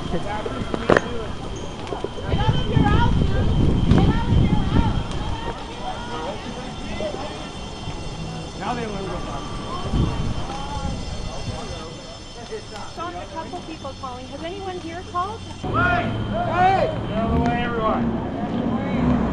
Now they want to go back. Saw a couple people calling. Has anyone here called? Hey! Hey! Get out of the way, everyone.